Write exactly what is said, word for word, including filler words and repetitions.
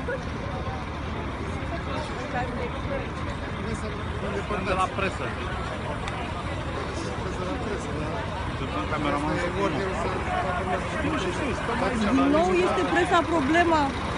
De la presă. Din nou este presa problema.